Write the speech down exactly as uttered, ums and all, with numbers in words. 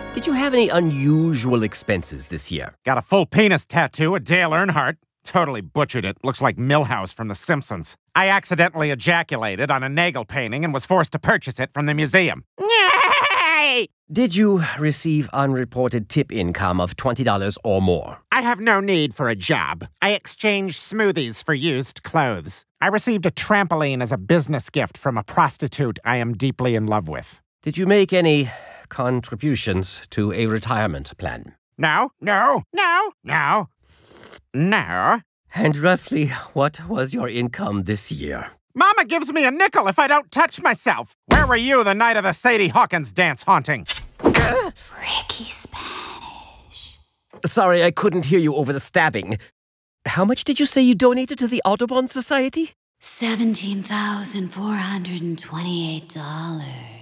Did you have any unusual expenses this year? Got a full penis tattoo at Dale Earnhardt. Totally butchered it. Looks like Milhouse from The Simpsons. I accidentally ejaculated on a Nagel painting and was forced to purchase it from the museum. Yay! Did you receive unreported tip income of twenty dollars or more? I have no need for a job. I exchange smoothies for used clothes. I received a trampoline as a business gift from a prostitute I am deeply in love with. Did you make any contributions to a retirement plan? No, no, no, no, no. And roughly what was your income this year? Mama gives me a nickel if I don't touch myself. Where were you the night of the Sadie Hawkins dance haunting? Ricky Spanish. Sorry, I couldn't hear you over the stabbing. How much did you say you donated to the Audubon Society? seventeen thousand four hundred twenty-eight dollars.